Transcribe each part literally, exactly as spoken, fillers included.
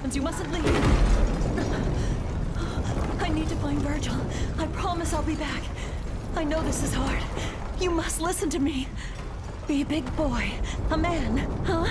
happens, you mustn't leave. I need to find Virgil. I promise I'll be back. I know this is hard. You must listen to me. Be a big boy. A man, huh?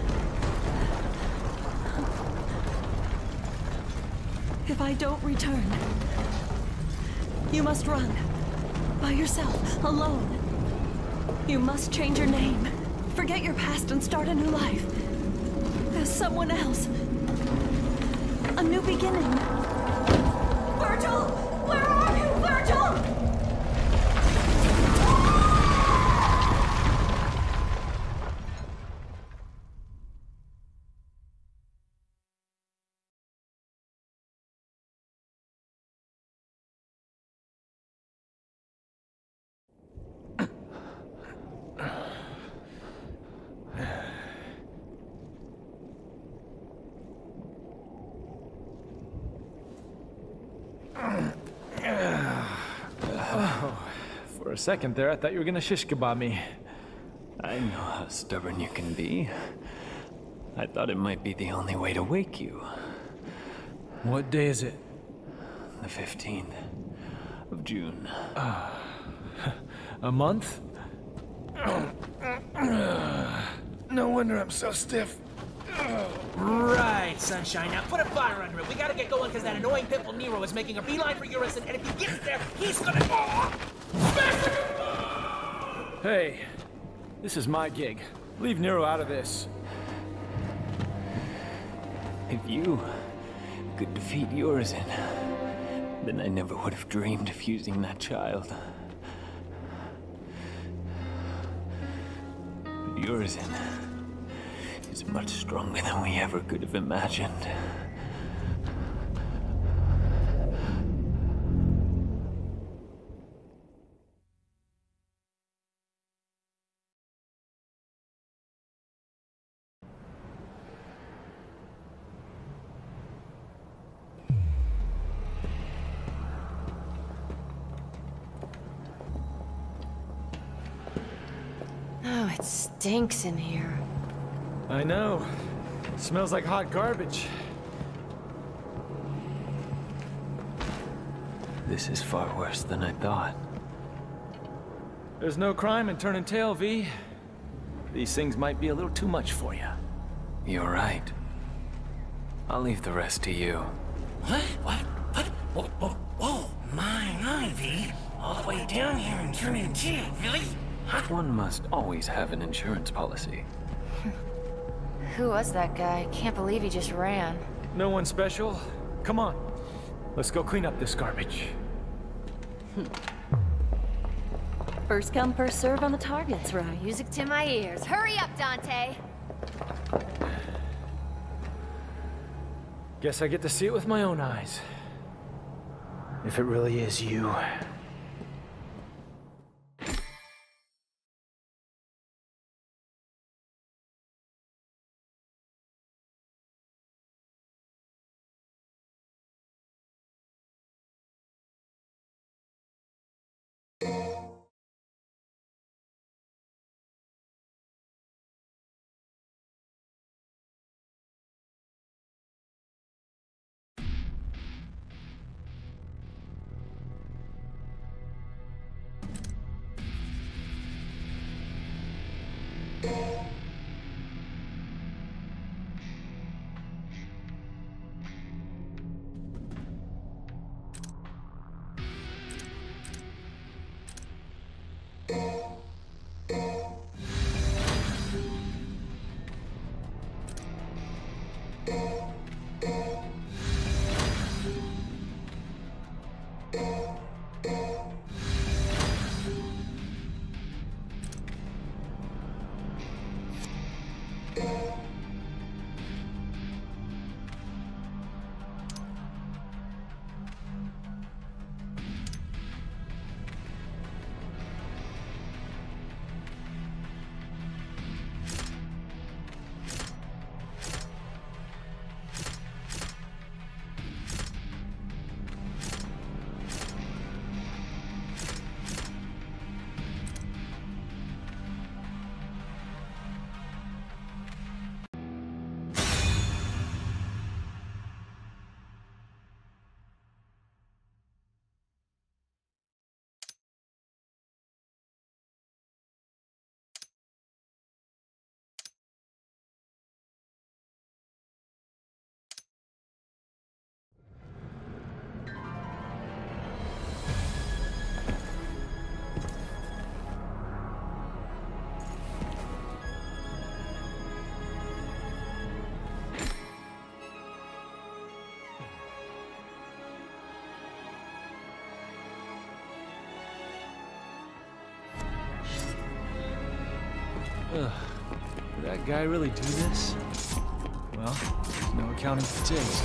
If I don't return, you must run. By yourself, alone. You must change your name. Forget your past and start a new life. As someone else. A new beginning. Virgil! Where are you, Virgil? For a second there, I thought you were gonna shish kebab me. I know how stubborn you can be. I thought it might be the only way to wake you. What day is it? The fifteenth of June. Uh, a month? No wonder I'm so stiff. Right, Sunshine. Now put a fire under it. We gotta get going because that annoying pimple Nero is making a beeline for Urizen, and if he gets there, he's gonna... Smash him! Hey, this is my gig. Leave Nero out of this. If you could defeat Urizen, then I never would have dreamed of using that child. But Urizen is much stronger than we ever could have imagined. Oh, it stinks in here. I know. It smells like hot garbage. This is far worse than I thought. There's no crime in turning tail, V. These things might be a little too much for you. You're right. I'll leave the rest to you. What? What? What? Whoa, whoa, whoa. My, my, V. All the way down here and turning tail, really? Huh? One must always have an insurance policy. Who was that guy? Can't believe he just ran. No one special? Come on. Let's go clean up this garbage. First come, first serve on the targets, right? Music to my ears. Hurry up, Dante! Guess I get to see it with my own eyes. If it really is you. Ugh. Did that guy really do this? Well, there's no accounting for taste.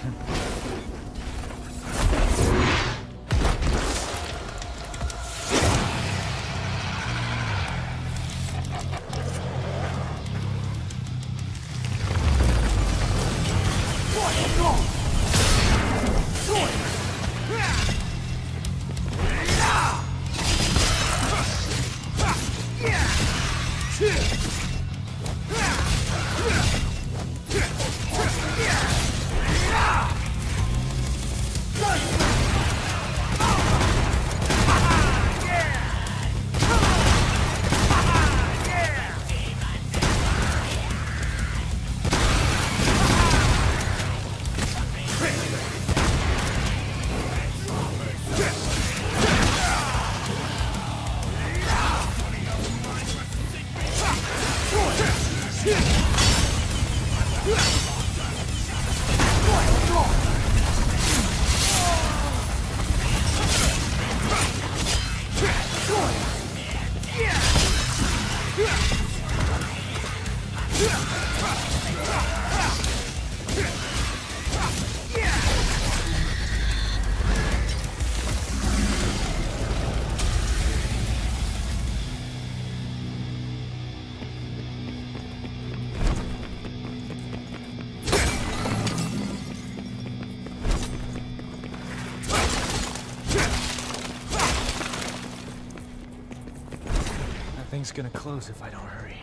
Thing's gonna close if I don't hurry.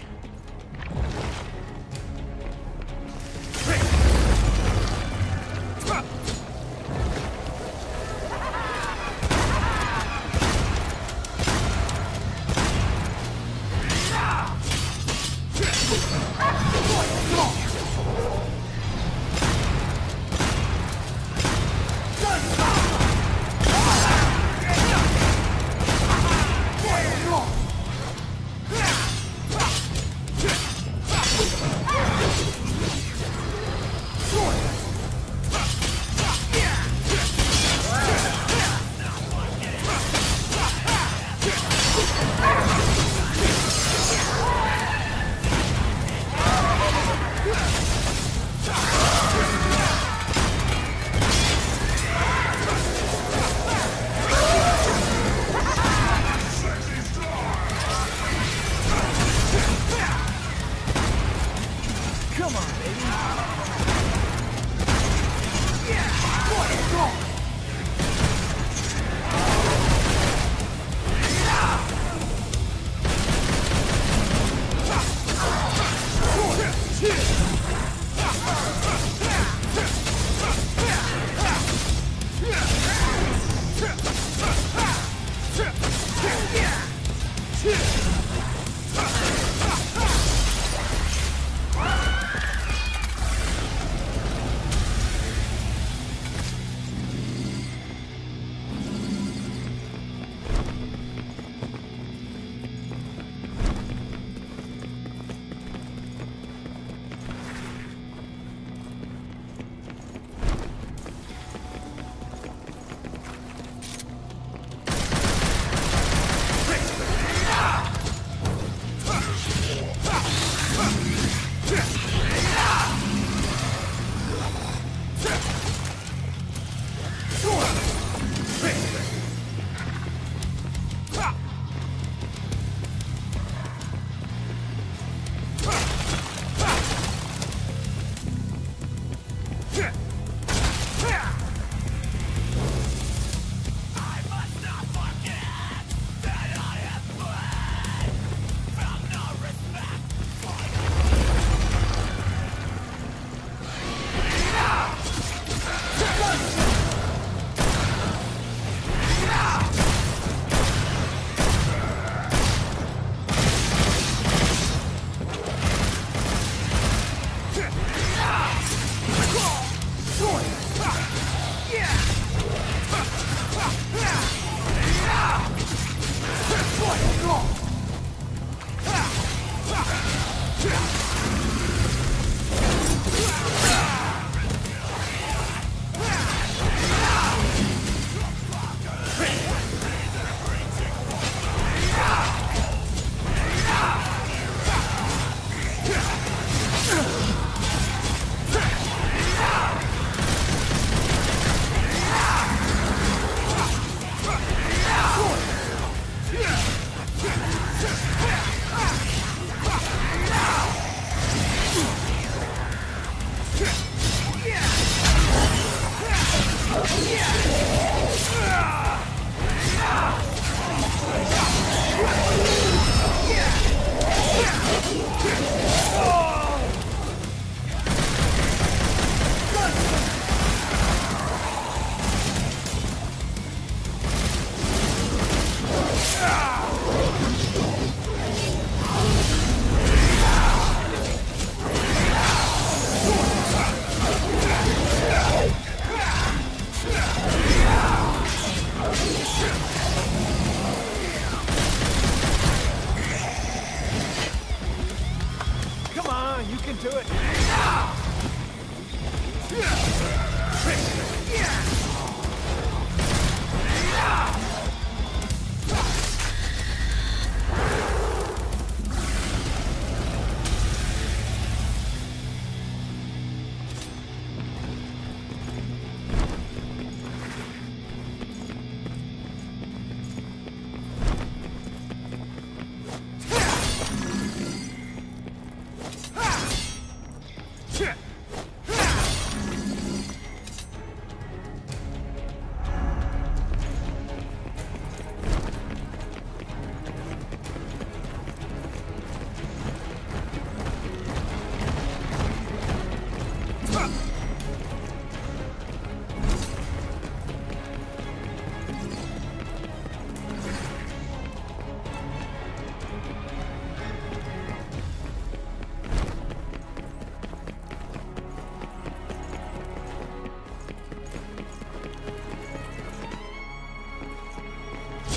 Yeah!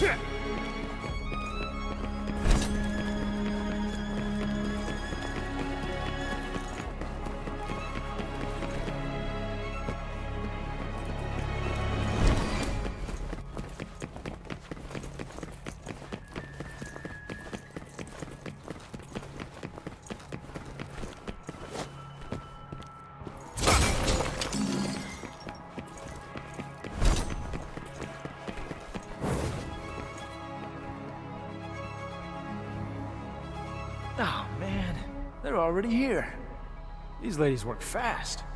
Oh, man. They're already here. These ladies work fast.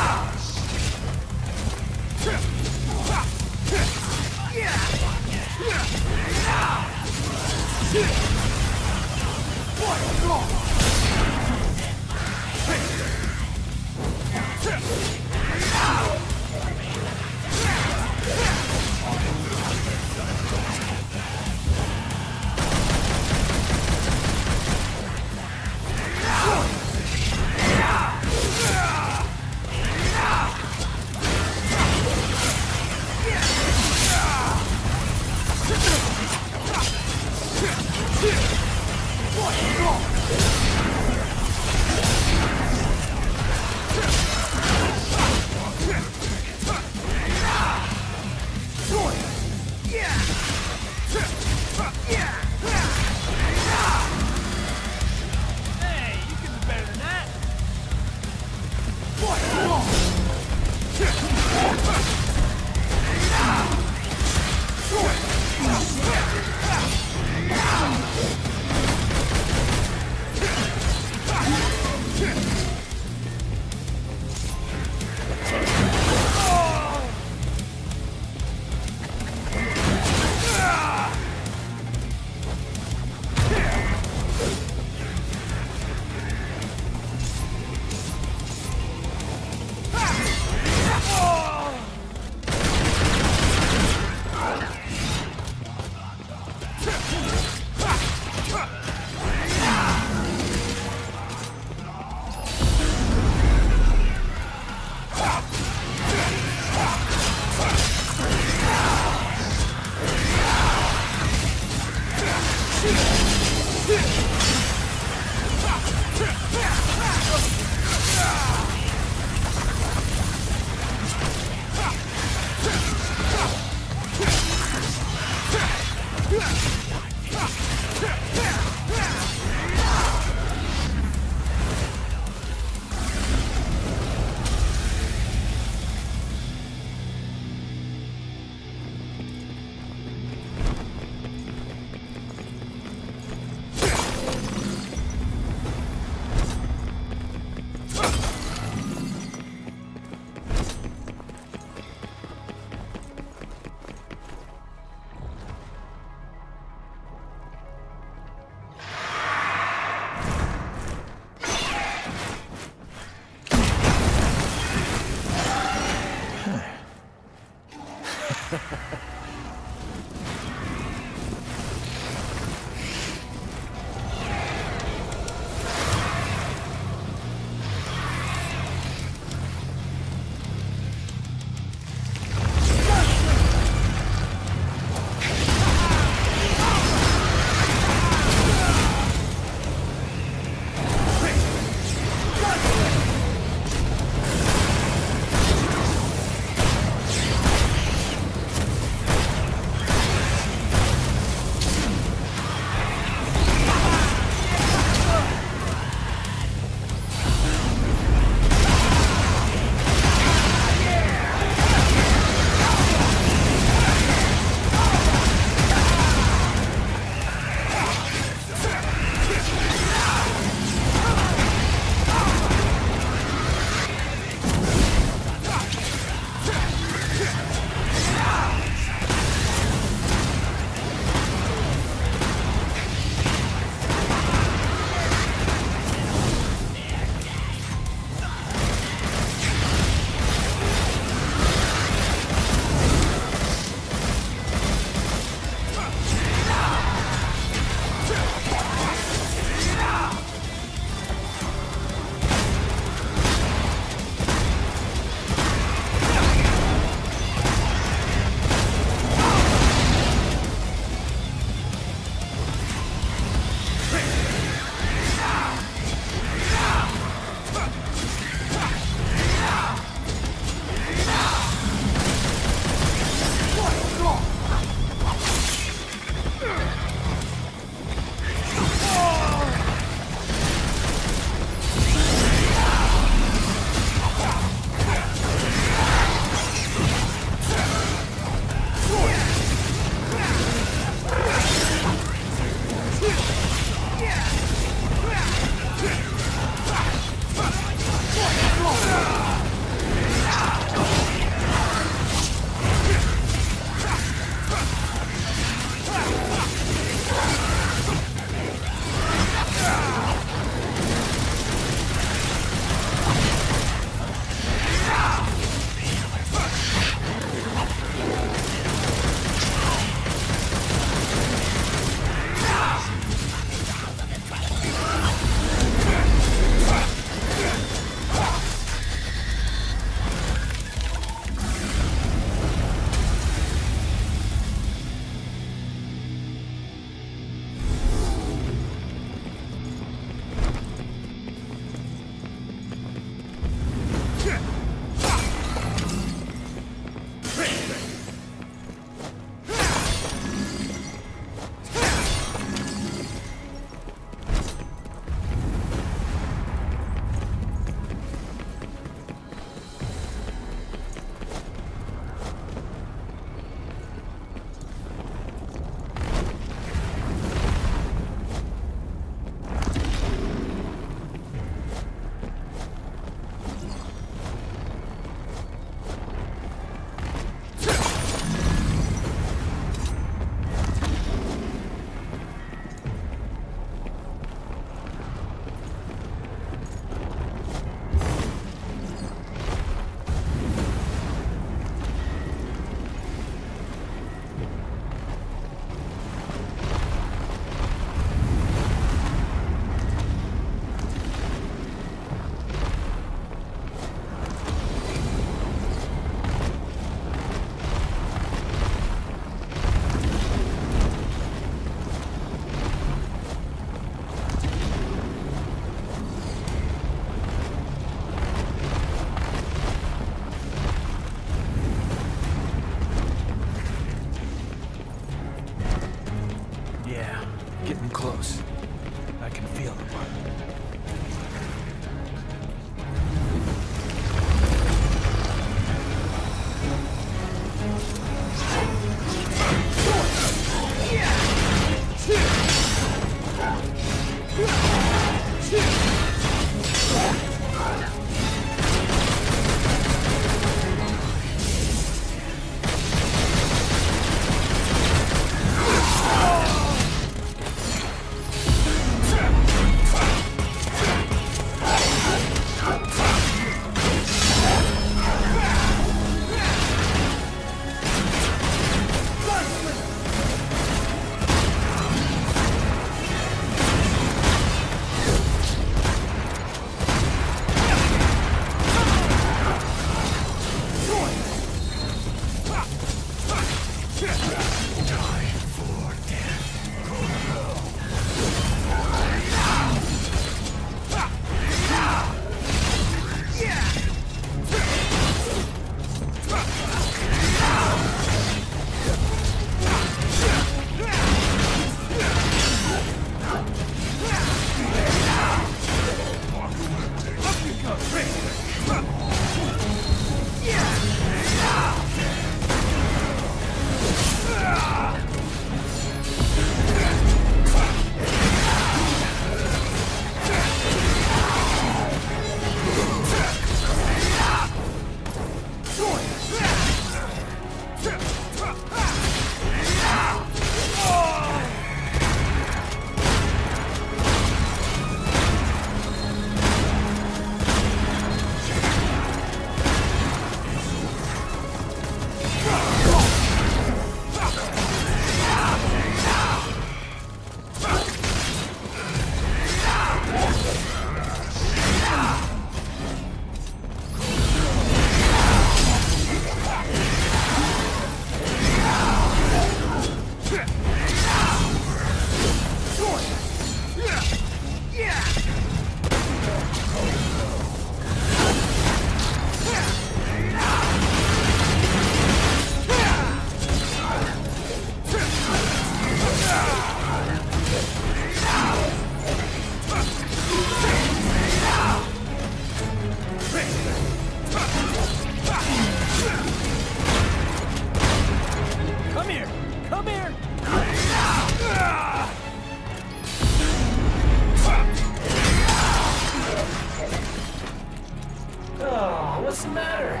What's the matter?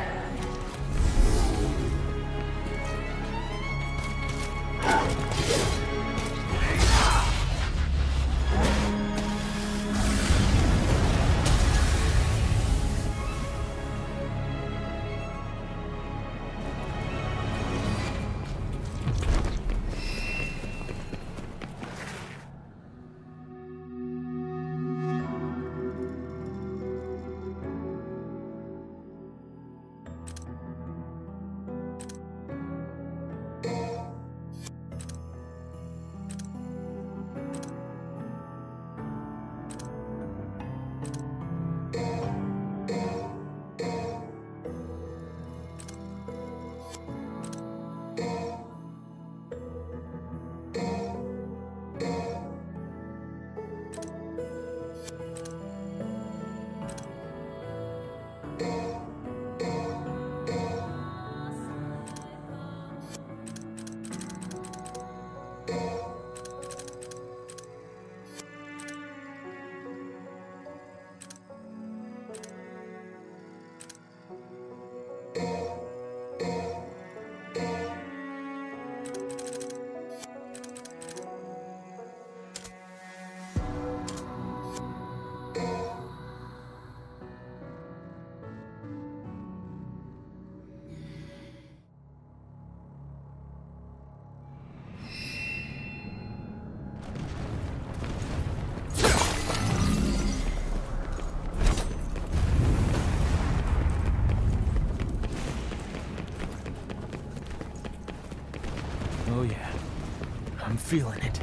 Oh yeah, I'm feeling it.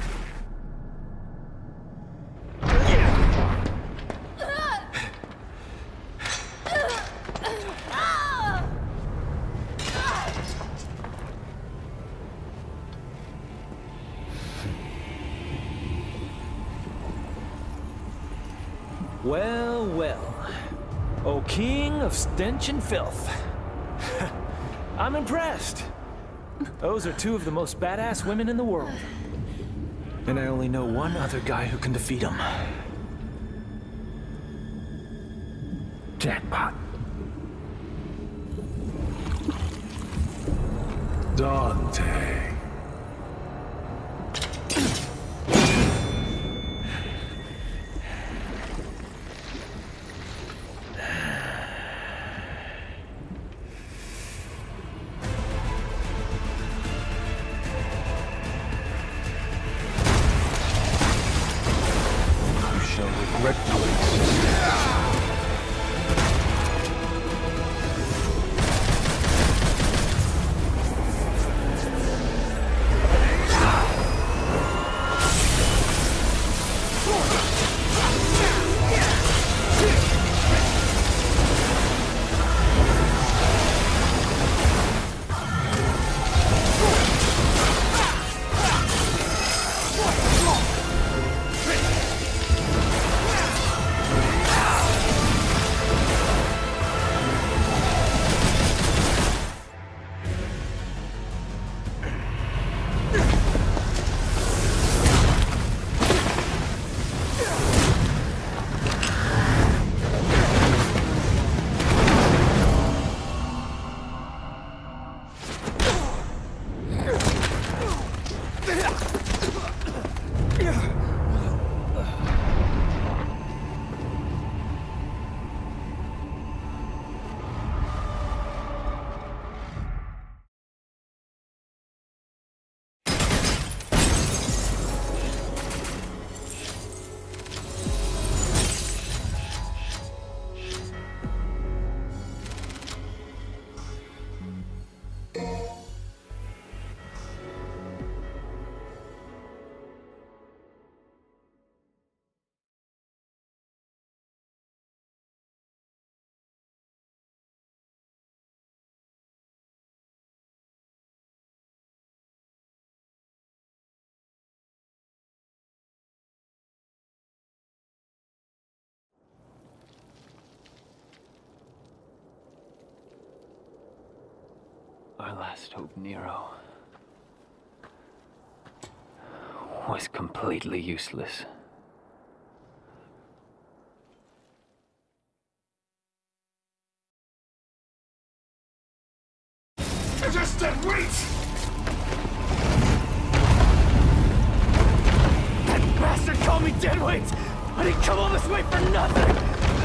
Well, well. O king of stench and filth. I'm impressed. Those are two of the most badass women in the world. And I only know one other guy who can defeat them. Jackpot. Dante. Our last hope, Nero, was completely useless. Resistant, wait! That bastard called me deadweight! I didn't come all this way for nothing!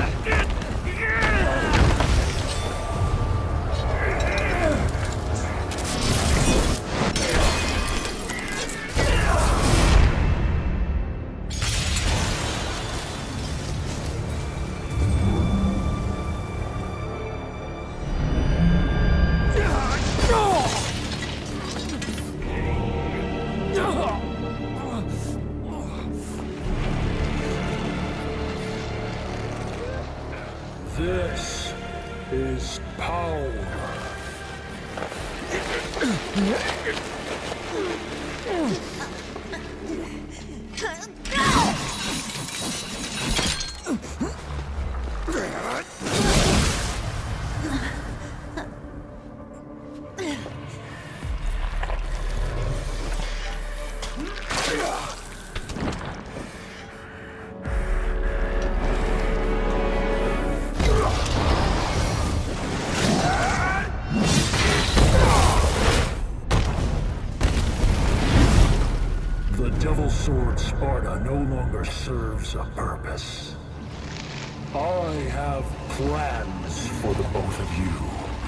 This is power. The Devil Sword Sparda no longer serves a purpose. I have plans for the both of you.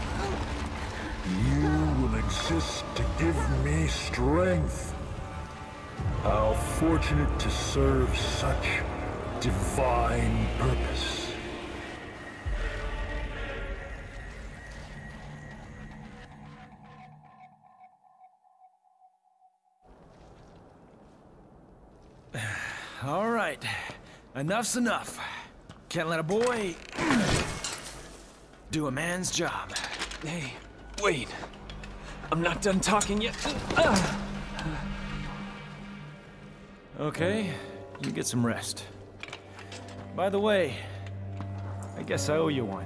You will exist to give me strength. How fortunate to serve such divine purpose. All right. Enough's enough. Can't let a boy do a man's job. Hey, wait. I'm not done talking yet. Uh. Okay, you get some rest. By the way, I guess I owe you one.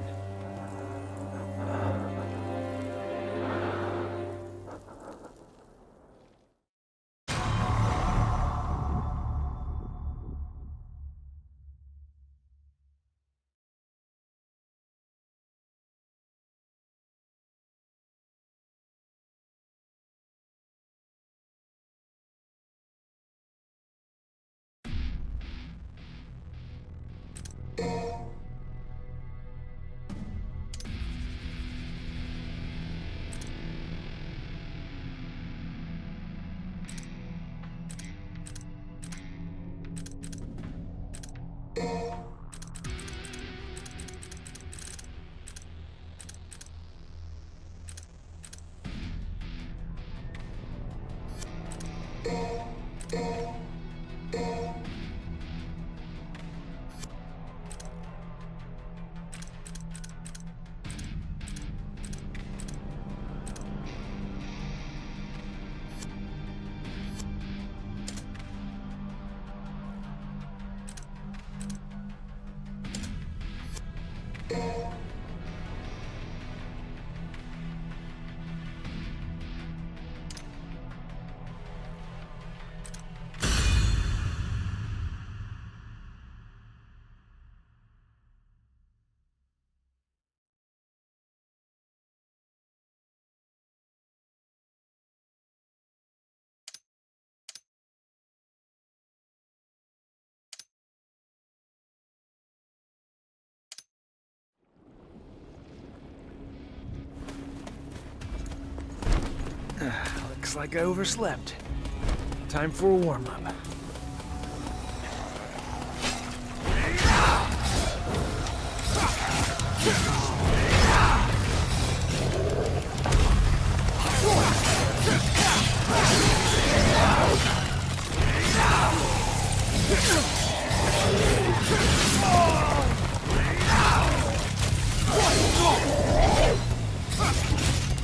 Looks like I overslept. Time for a warm-up.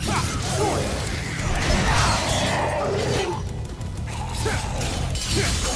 Yeah.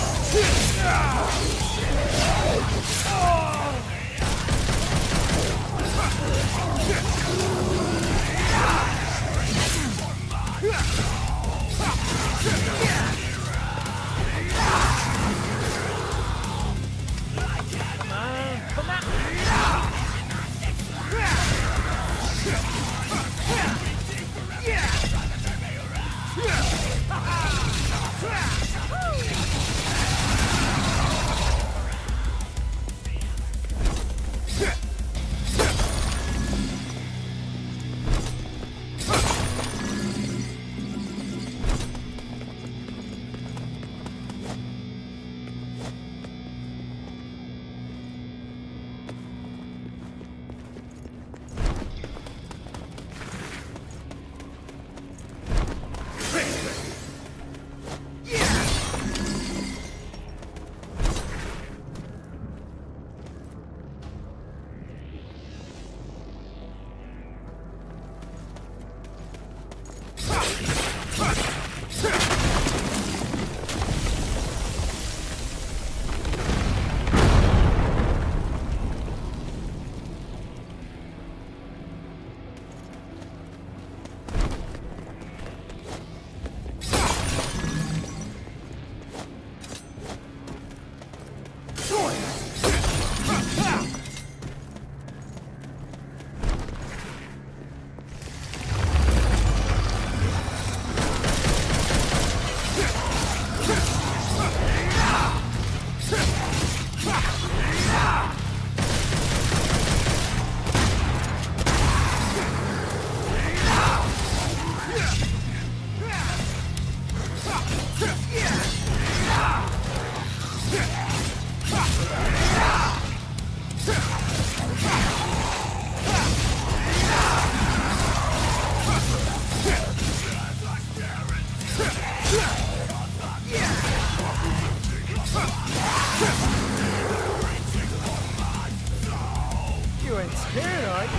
You ain't scared, are you?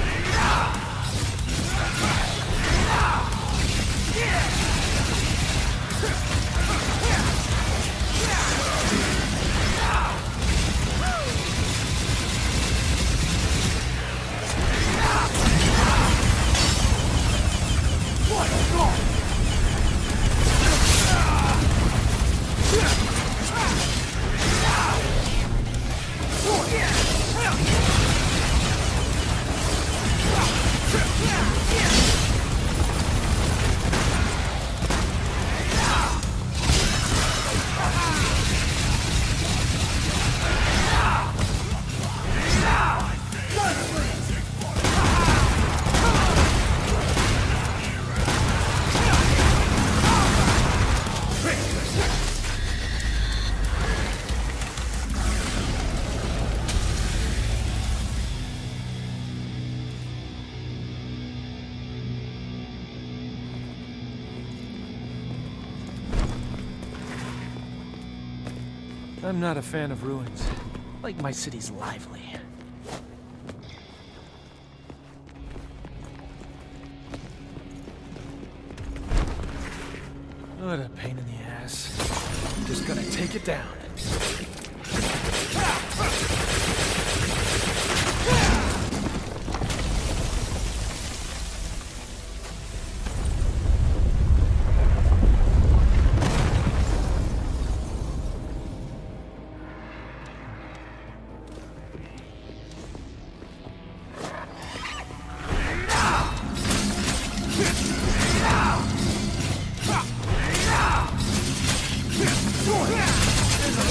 I'm not a fan of ruins. I like my cities lively. What a pain in the ass. I'm just gonna take it down. There's a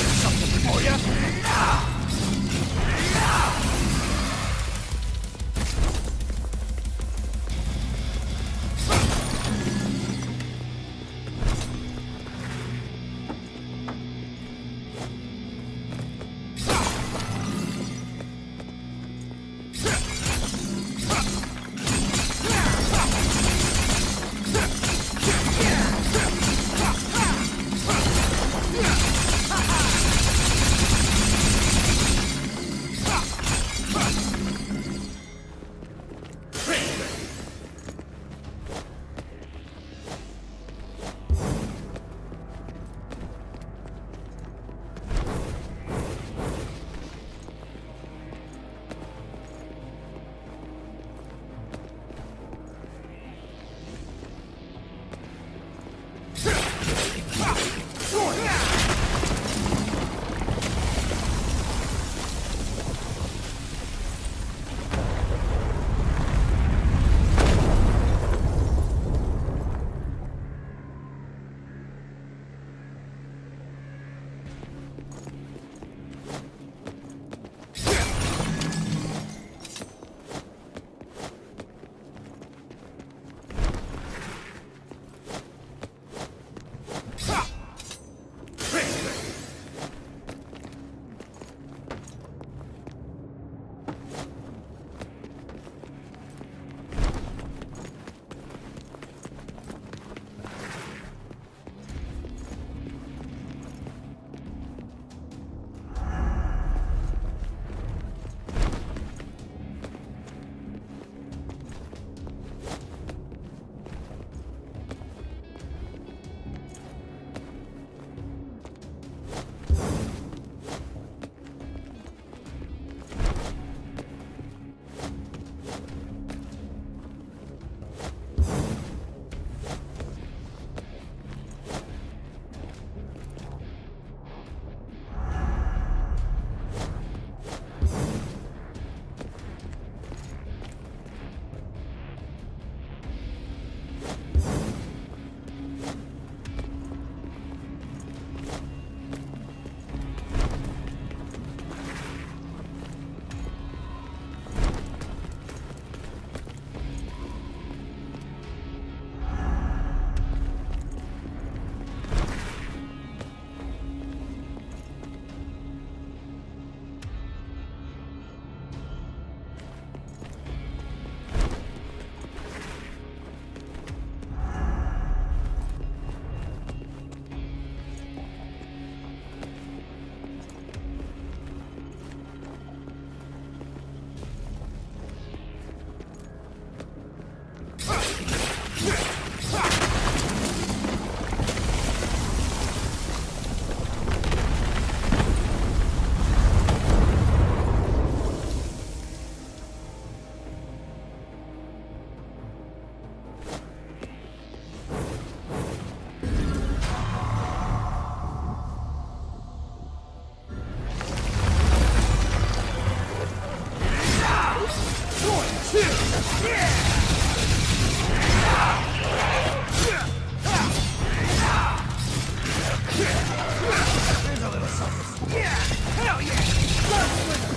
Here's a little something. Yeah! Hell yeah! Love winner!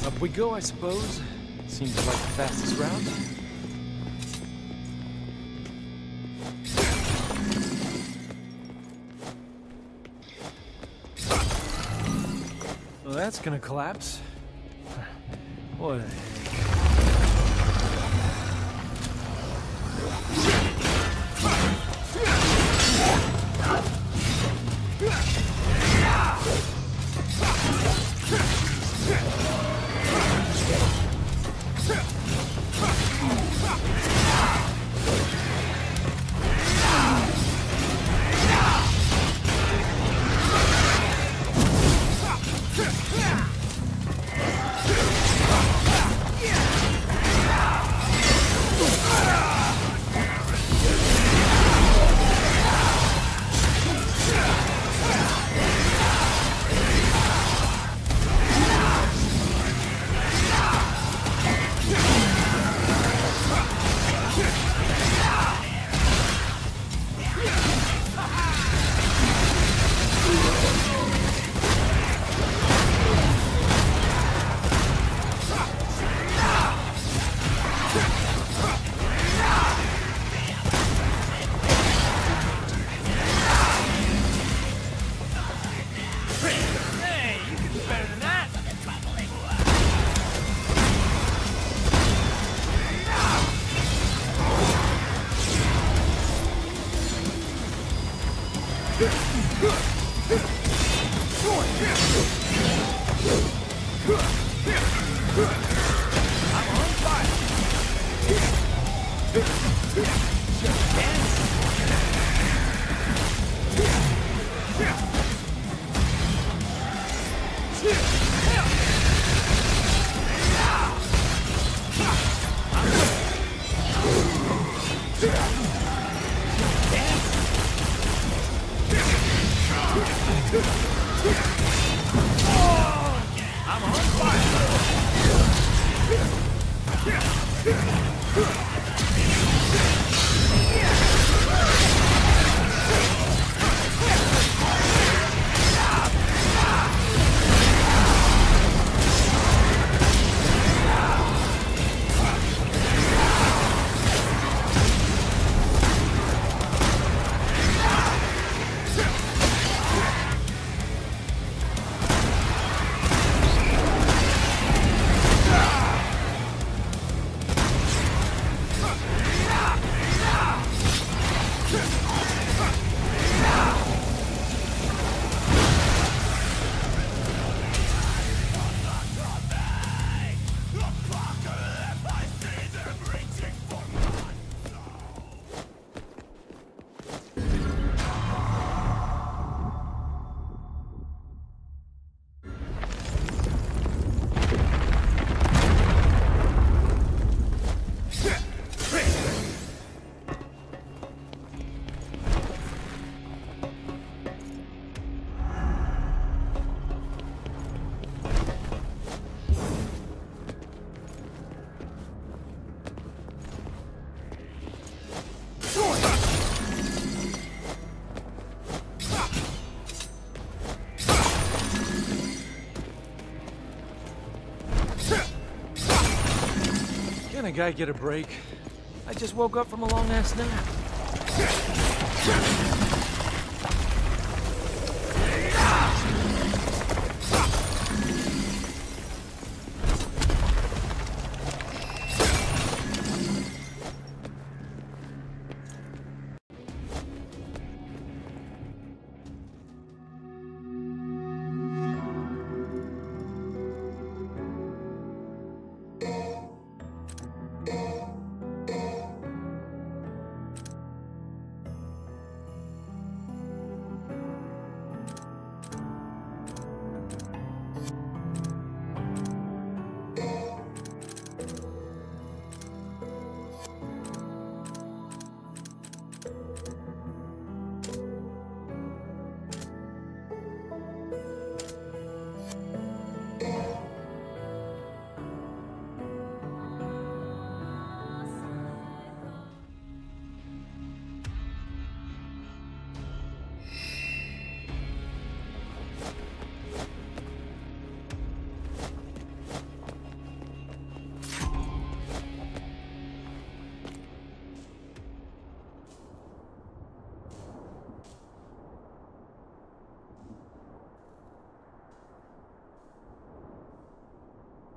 Up we go, I suppose. Seems like the fastest route. Well, that's gonna collapse. What a heck. Can a guy get a break? I just woke up from a long-ass nap.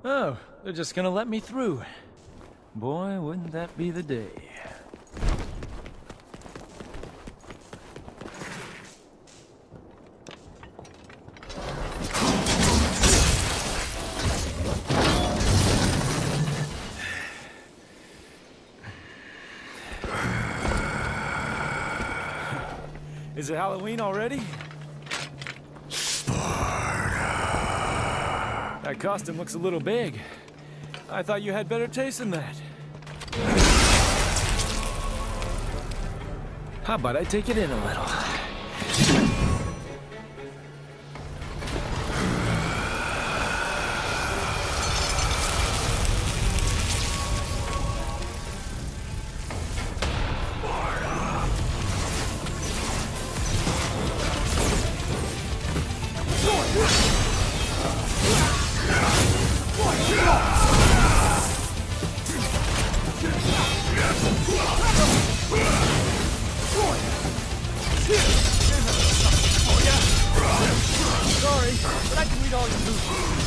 Oh, they're just gonna let me through. Boy, wouldn't that be the day. Is it Halloween already? Sparda. That costume looks a little big. I thought you had better taste than that. How about I take it in a little? Sorry, but I can read all your moves.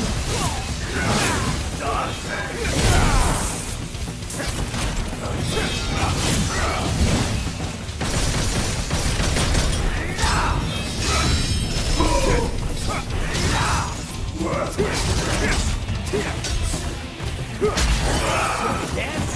Dance.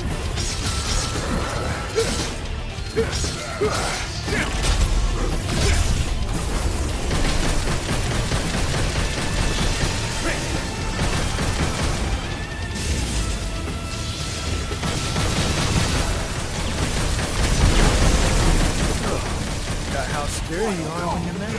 How scary you are when you're mad.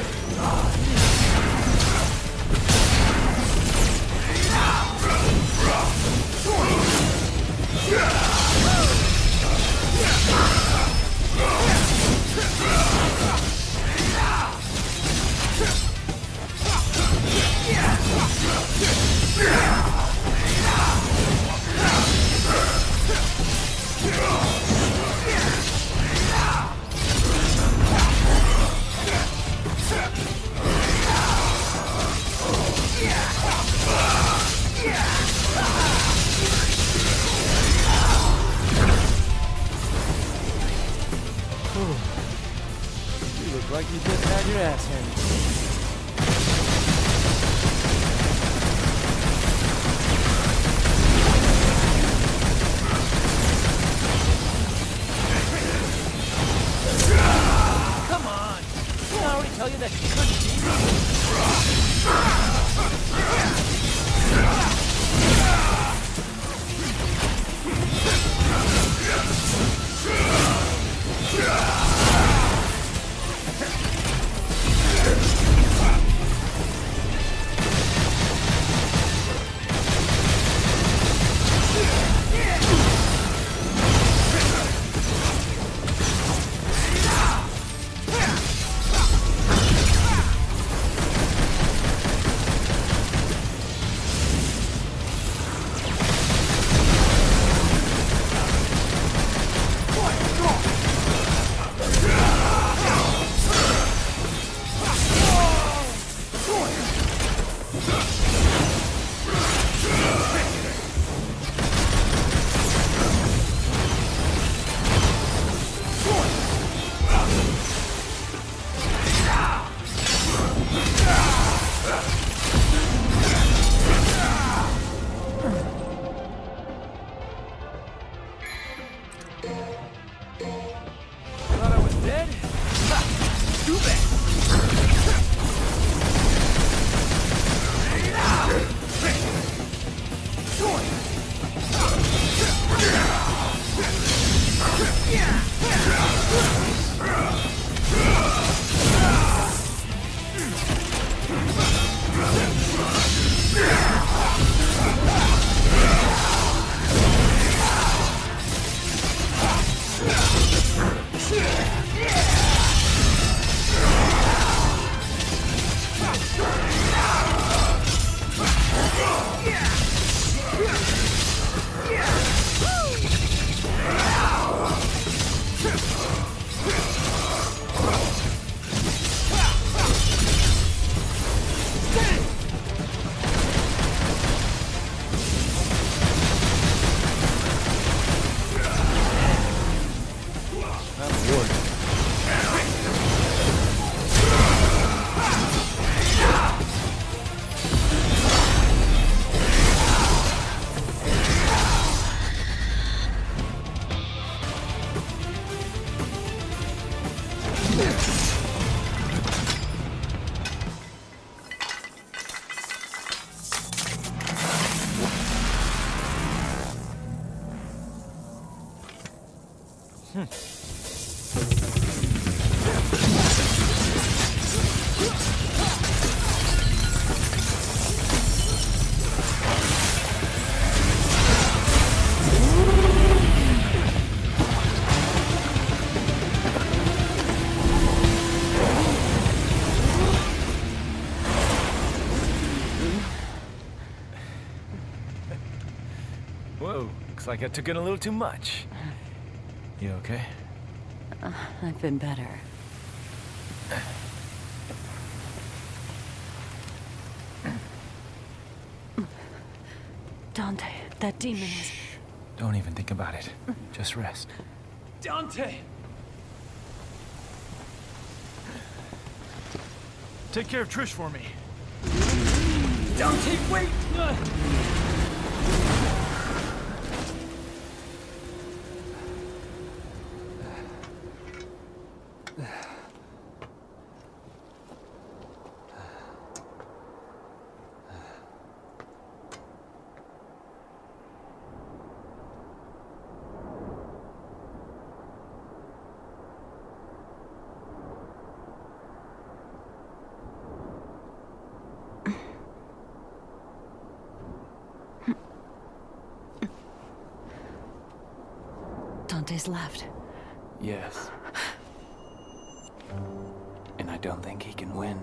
You look like you just had your ass handed. Come on! Didn't I already tell you that you couldn't beat me? Yeah! Whoa, looks like I took in a little too much. You okay? Uh, I've been better. Dante, that demon is... Don't even think about it. Just rest. Dante! Take care of Trish for me. Dante, wait! Dante's left. Yes. And I don't think he can win.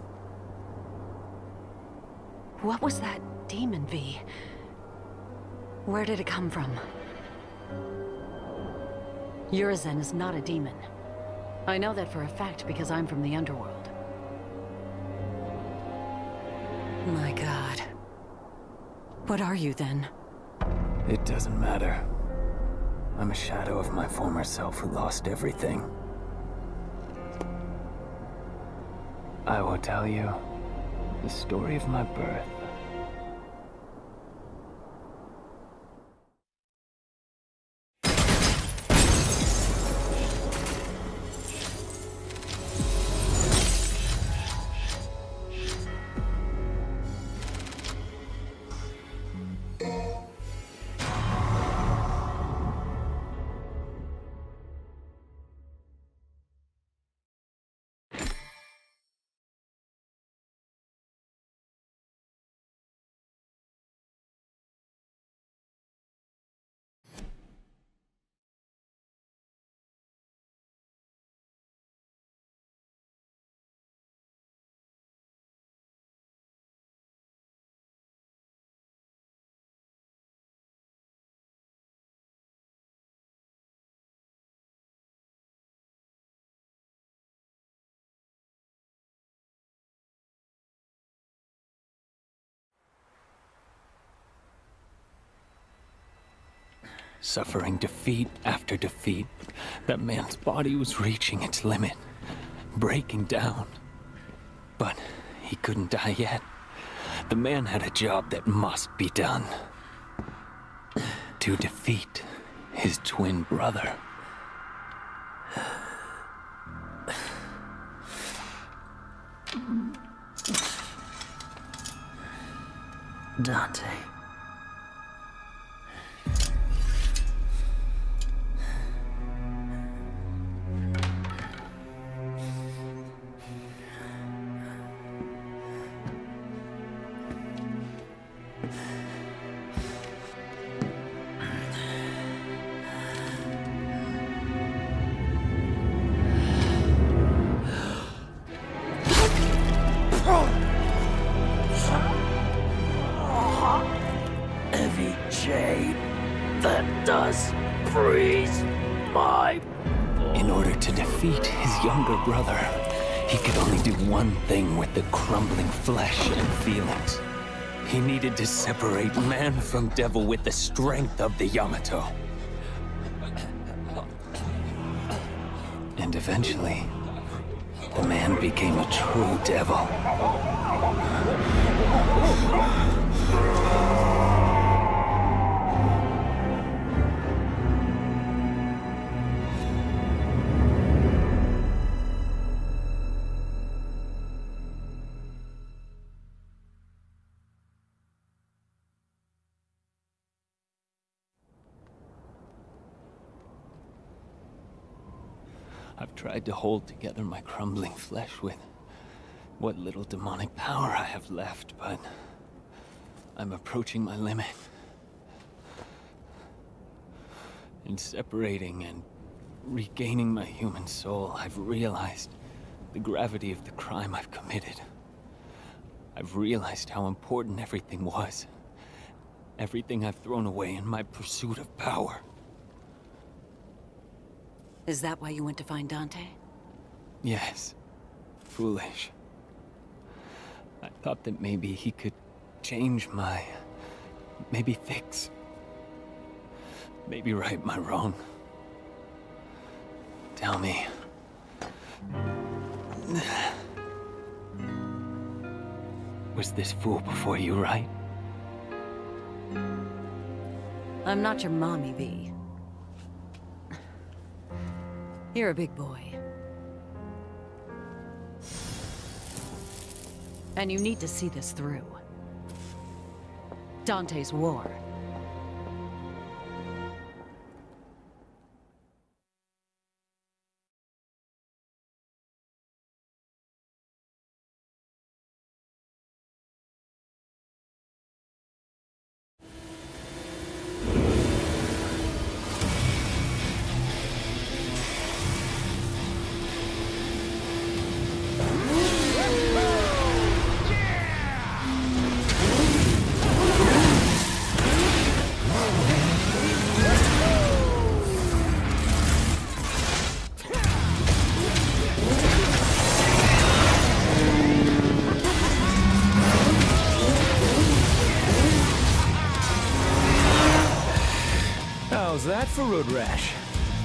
What was that demon, V? Where did it come from? Urizen is not a demon. I know that for a fact because I'm from the underworld. My God. What are you then? It doesn't matter. I'm a shadow of my former self who lost everything. I will tell you the story of my birth. Suffering defeat after defeat, that man's body was reaching its limit, breaking down. But he couldn't die yet. The man had a job that must be done. To defeat his twin brother. Dante. Heavy chain that does freeze my... In order to defeat his younger brother, he could only do one thing with the crumbling flesh and feelings. He needed to separate man from devil with the strength of the Yamato. And eventually, the man became a true devil. I've tried to hold together my crumbling flesh with what little demonic power I have left, but I'm approaching my limit. In separating and regaining my human soul, I've realized the gravity of the crime I've committed. I've realized how important everything was. Everything I've thrown away in my pursuit of power. Is that why you went to find Dante? Yes. Foolish. I thought that maybe he could change my... maybe fix... maybe right my wrong. Tell me... was this fool before you, right? I'm not your mommy, V. You're a big boy. And you need to see this through. Dante's war. How's that for road rash?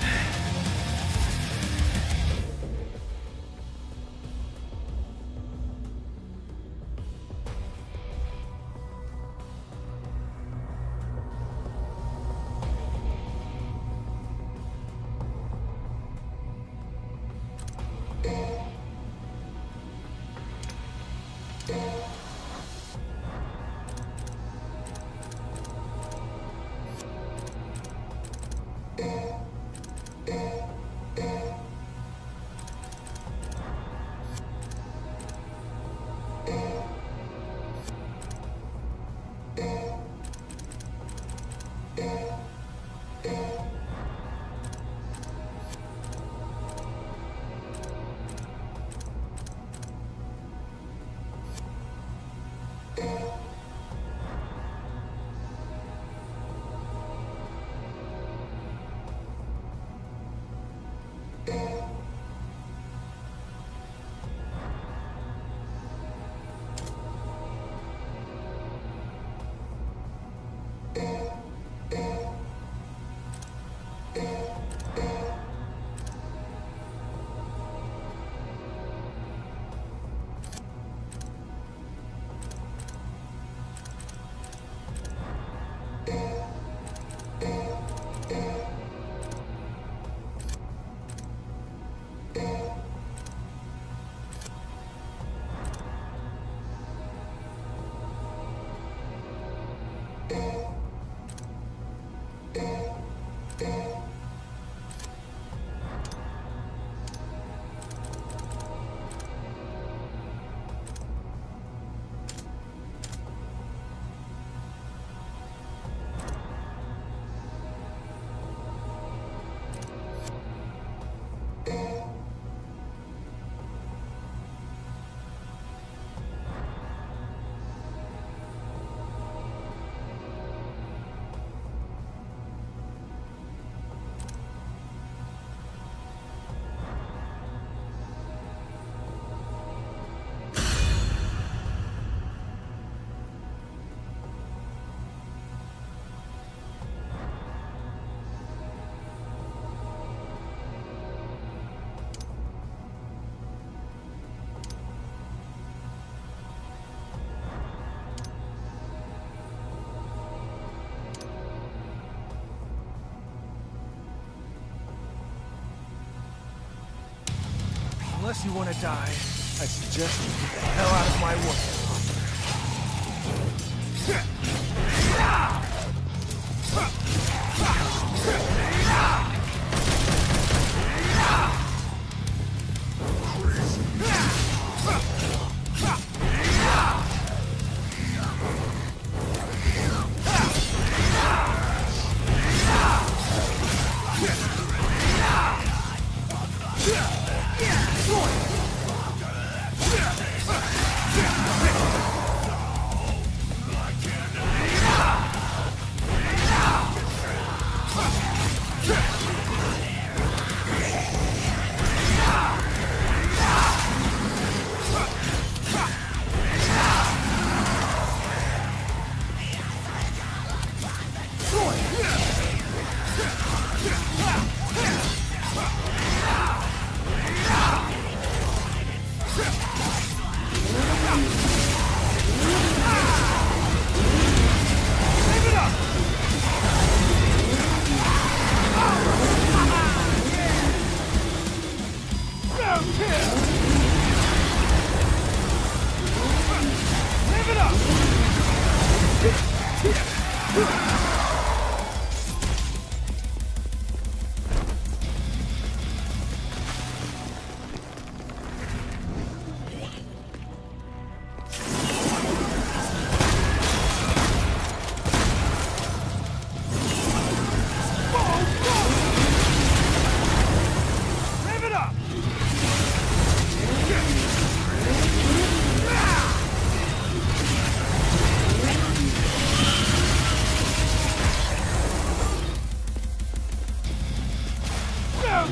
Unless you want to die, I suggest you get the hell out of my way.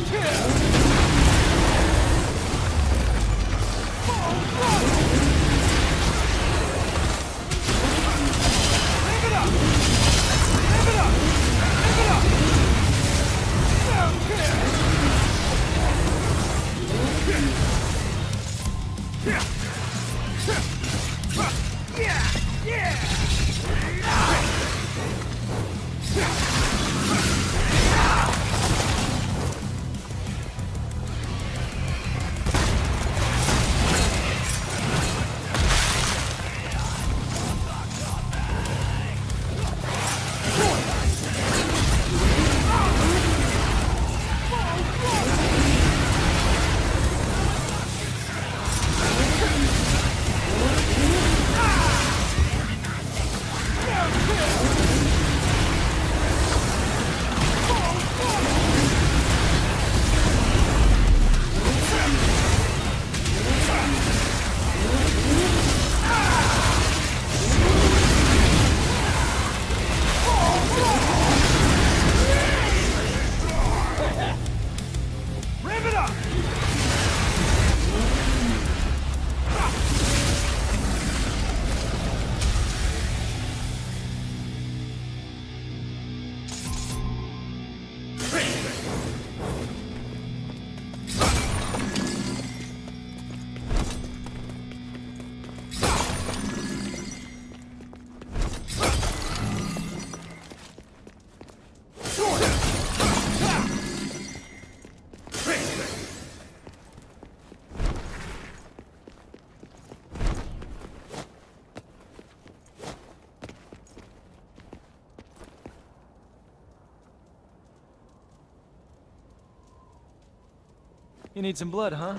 You need some blood, huh?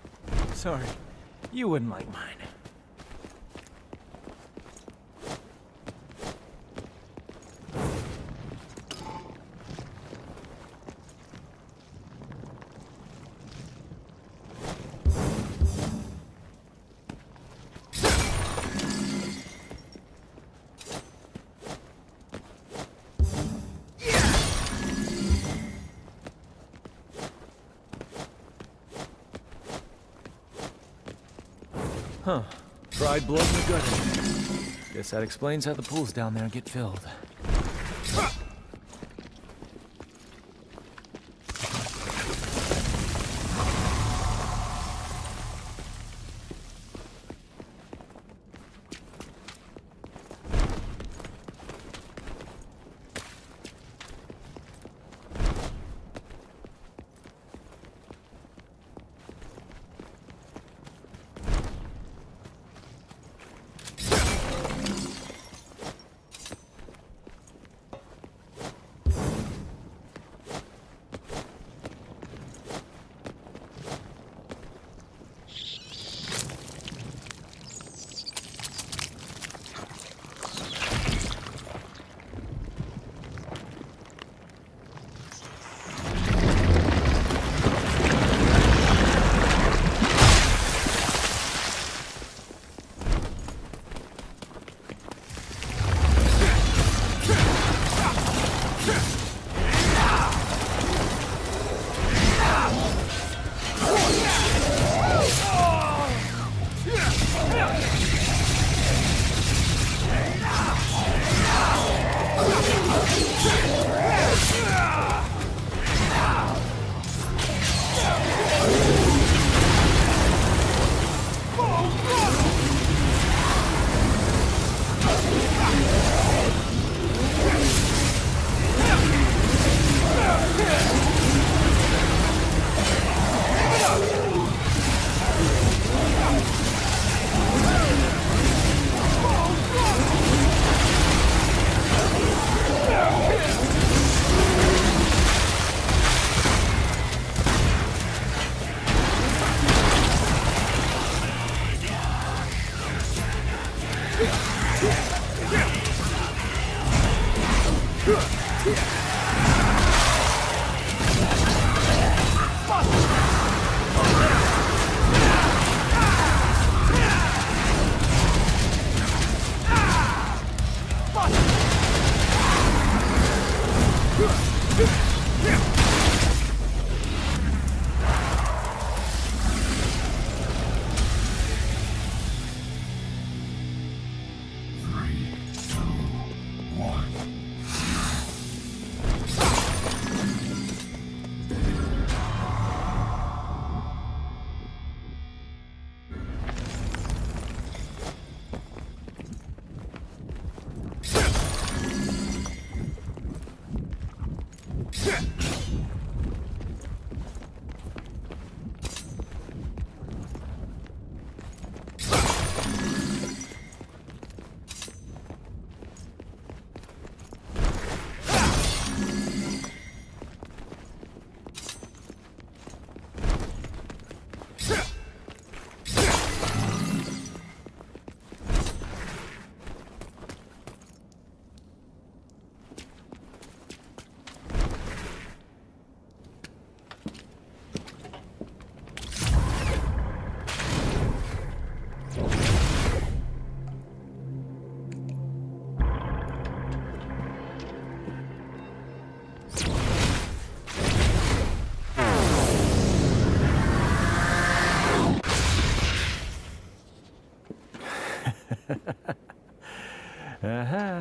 Sorry, you wouldn't like mine. Huh. Dried blood in the gutter. Guess that explains how the pools down there get filled. Uh-huh.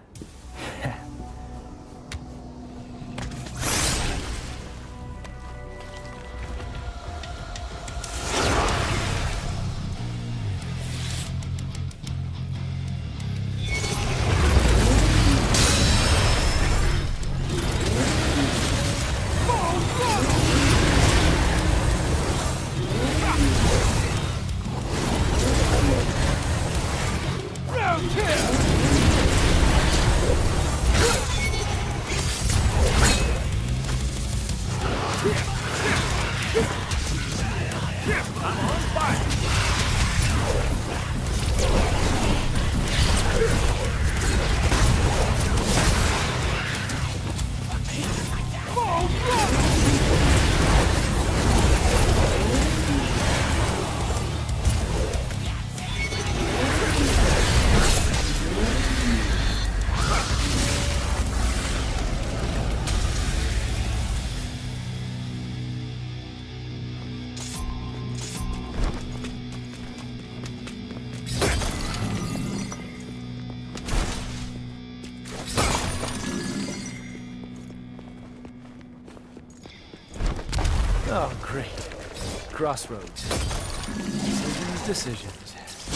Oh, great. Crossroads. Decisions, decisions.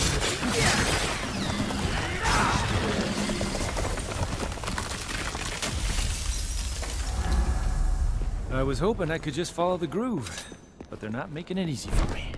I was hoping I could just follow the groove, but they're not making it easy for me.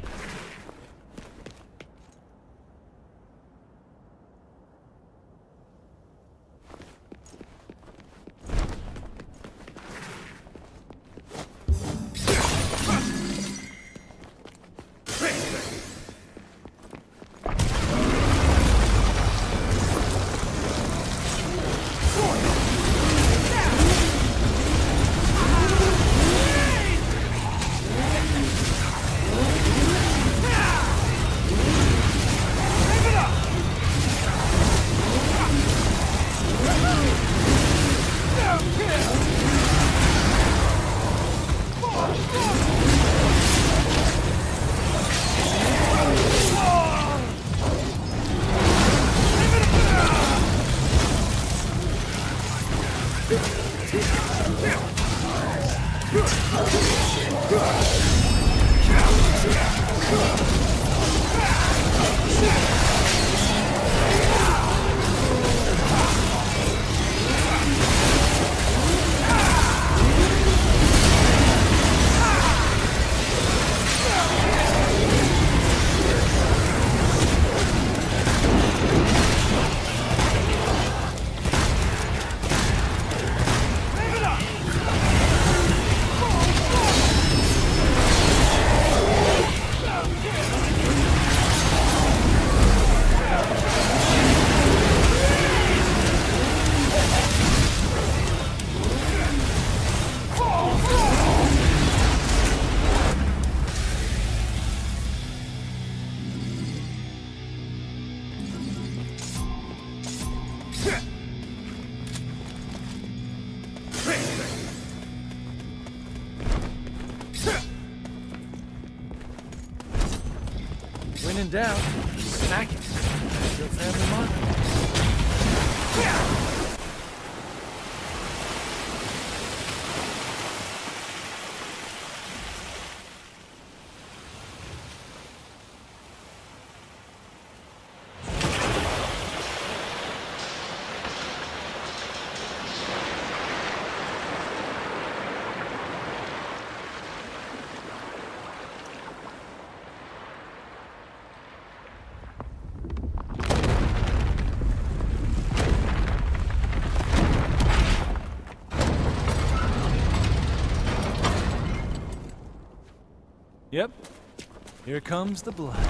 When in doubt, smack it. That's your family motto. Yep. Here comes the blood.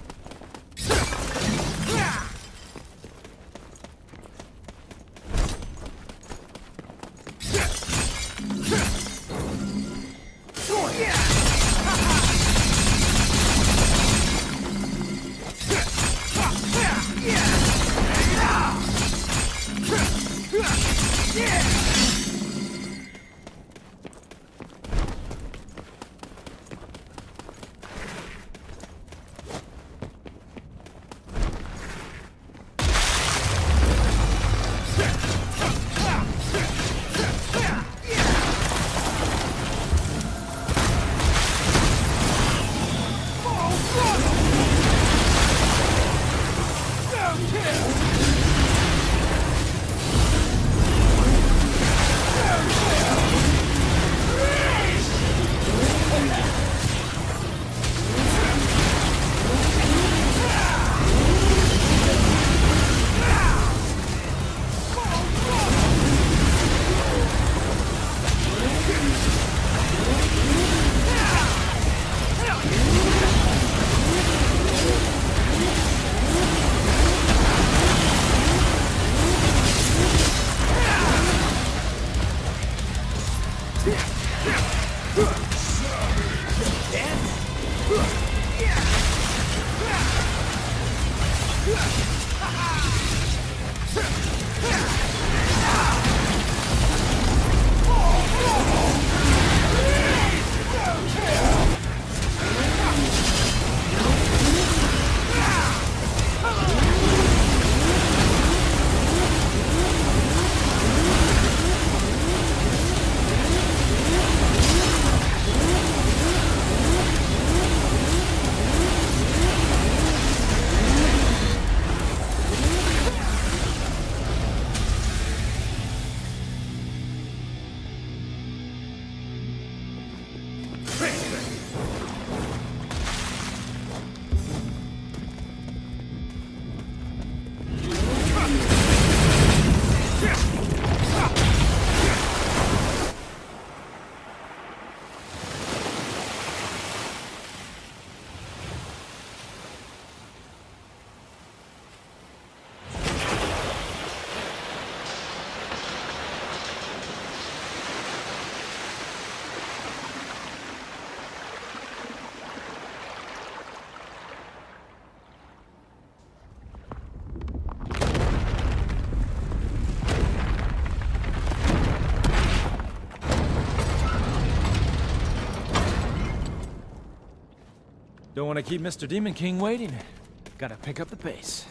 Don't want to keep Mister Demon King waiting. Gotta pick up the pace.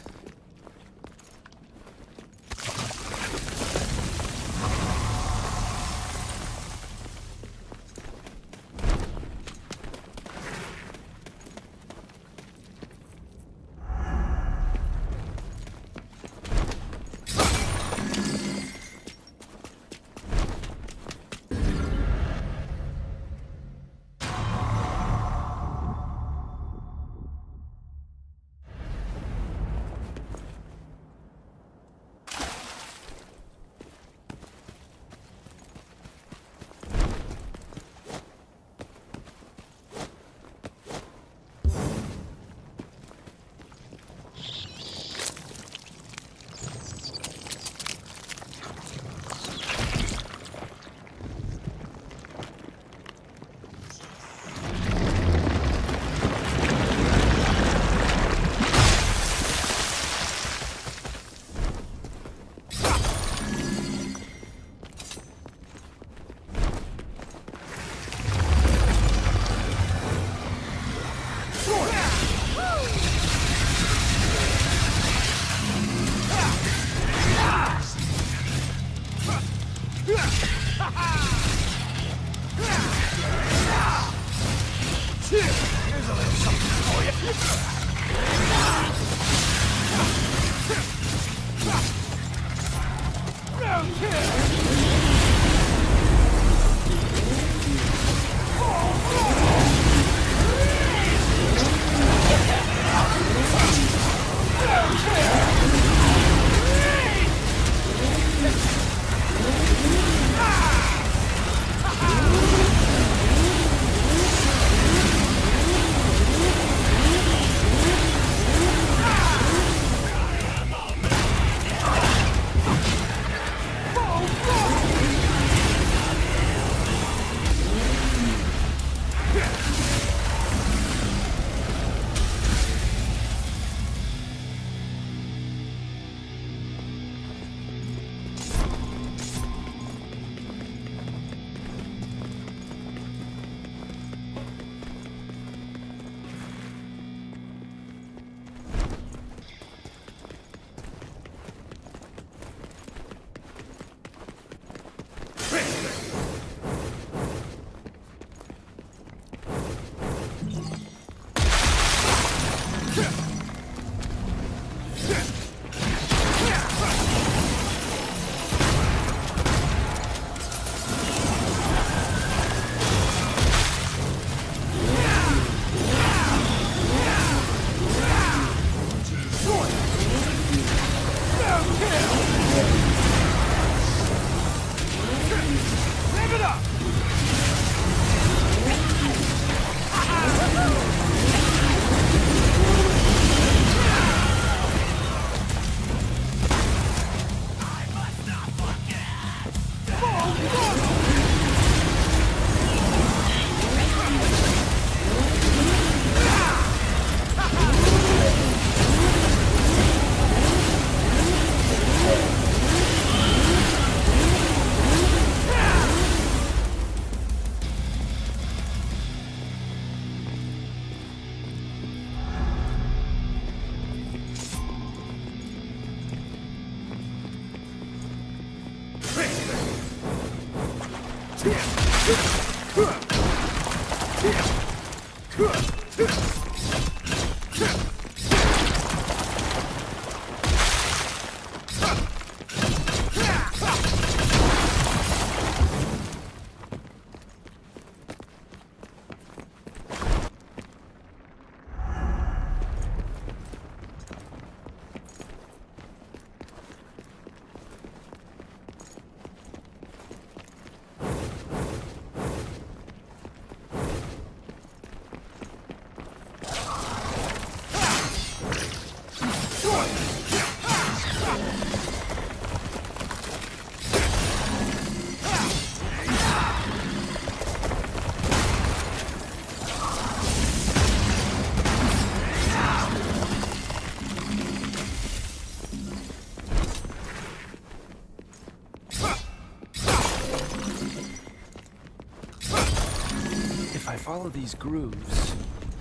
If I follow these grooves...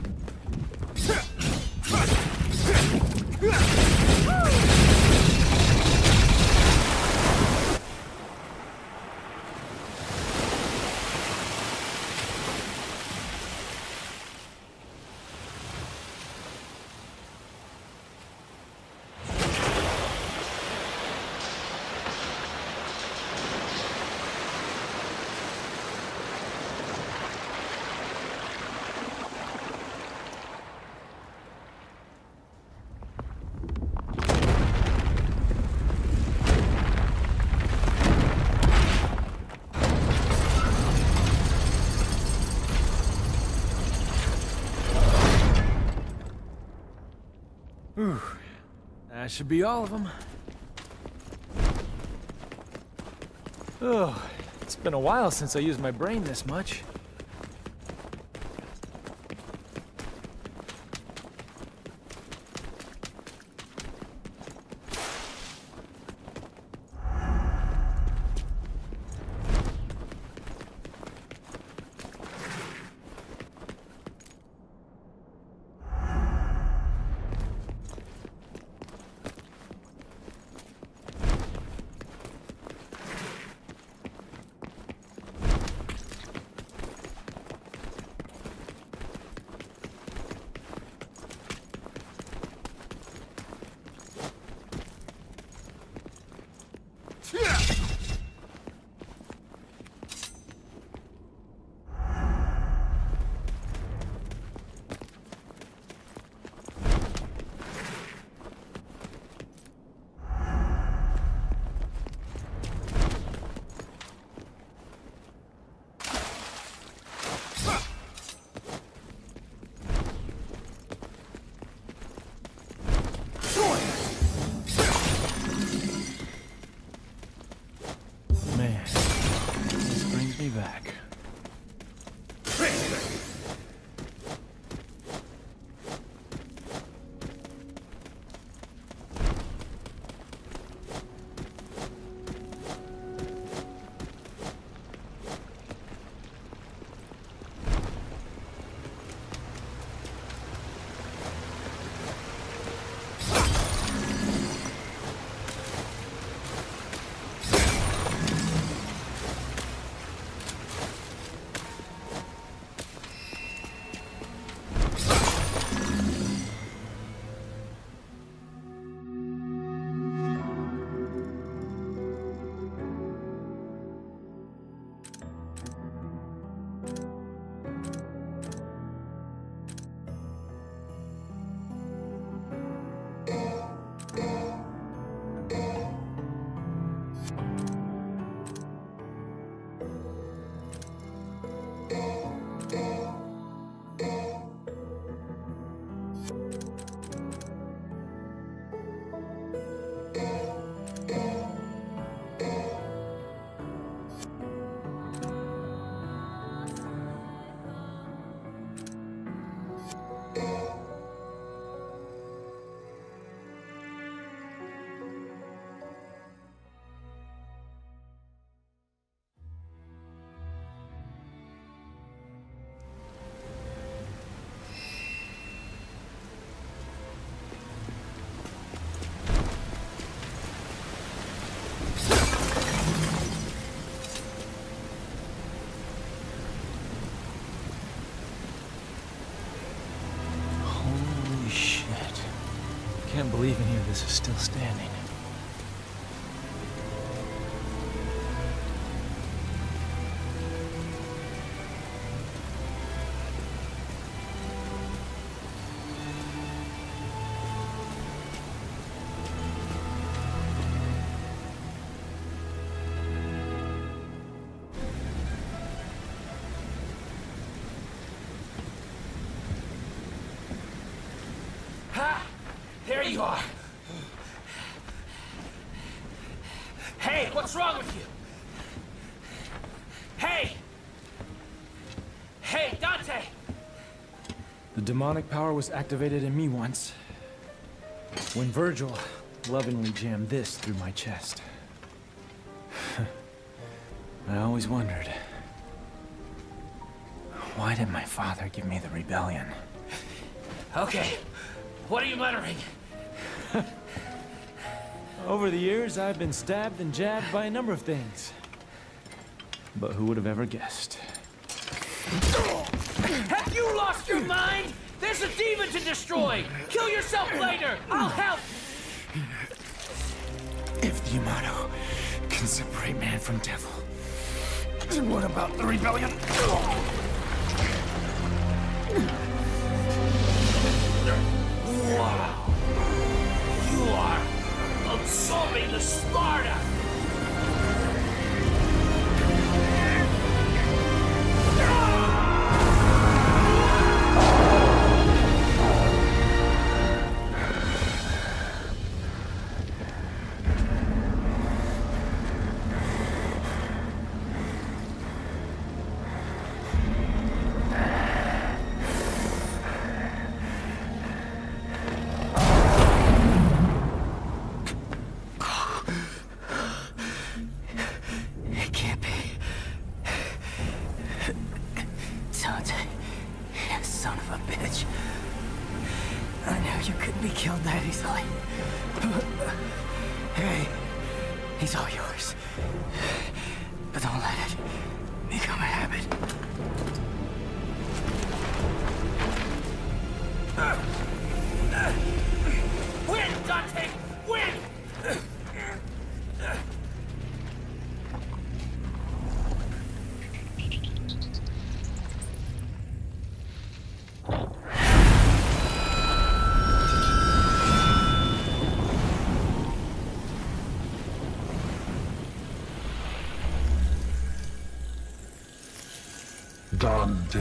Whew. That should be all of them. Oh, it's been a while since I used my brain this much. Back. can't believe any of this is still standing. Ha! There you are. Hey, what's wrong with you? Hey! Hey, Dante! The demonic power was activated in me once, when Virgil lovingly jammed this through my chest. I always wondered, why did my father give me the rebellion? Okay, what are you muttering? Over the years, I've been stabbed and jabbed by a number of things. But who would have ever guessed? Have you lost your mind? There's a demon to destroy! Kill yourself later! I'll help! If the Yamato can separate man from devil, then what about the rebellion? Wow! You are absorbing the Sparda! It can't be. Dante, you son of a bitch. I knew you couldn't be killed that easily. Hey, he's all yours. But don't let it become a habit. Win, Dante! Win! Dante.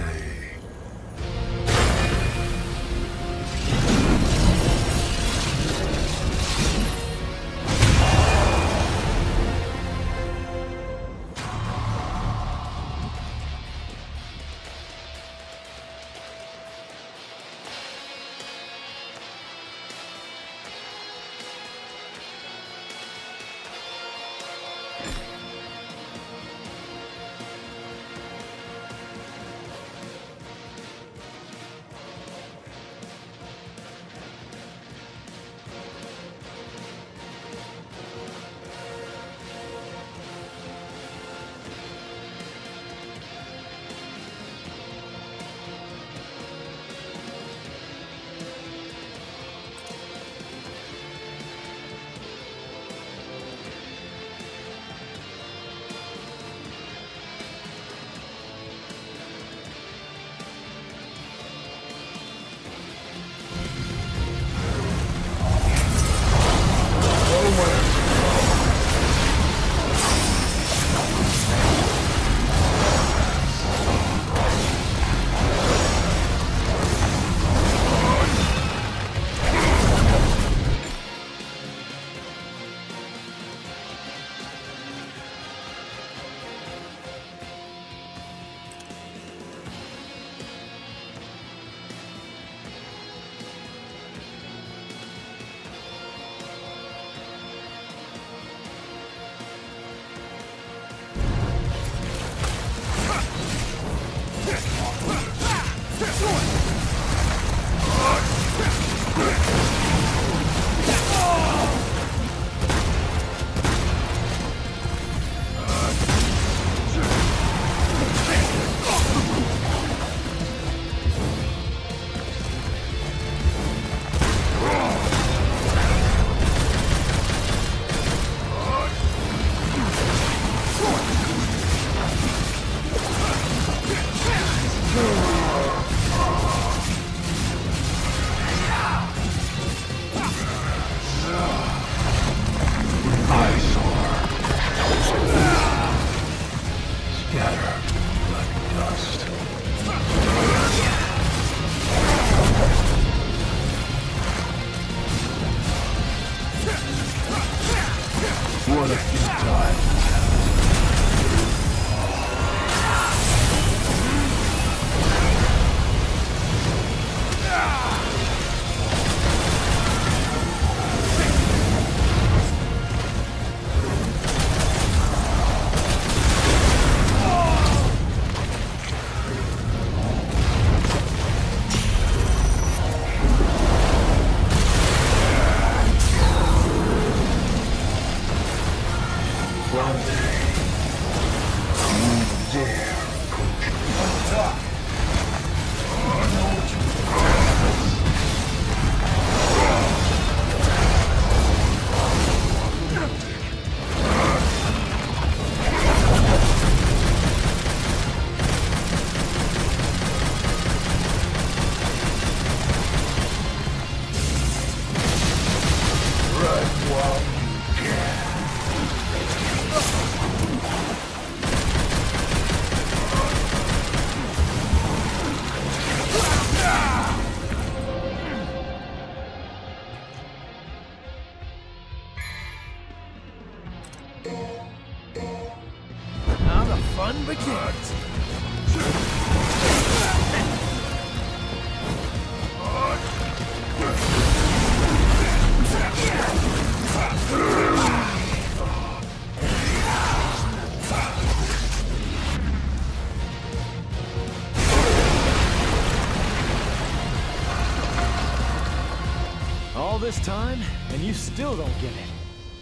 All this time, and you still don't get it.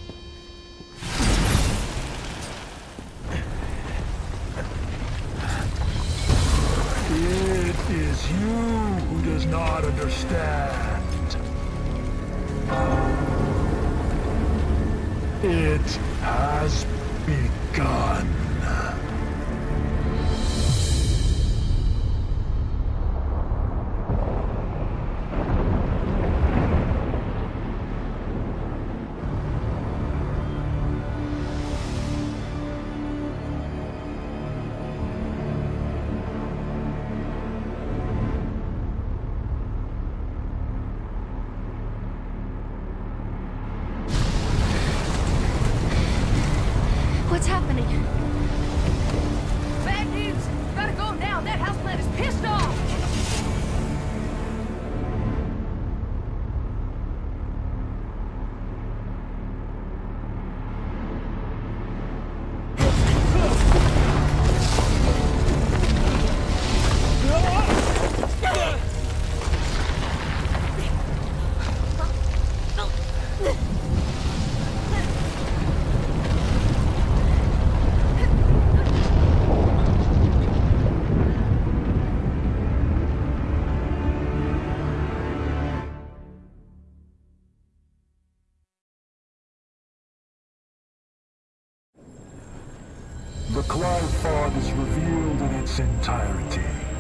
It is you who does not understand. It has begun. What's happening? Bad news! Gotta go now! That houseplant is pissed off! The cloud fog is revealed in its entirety.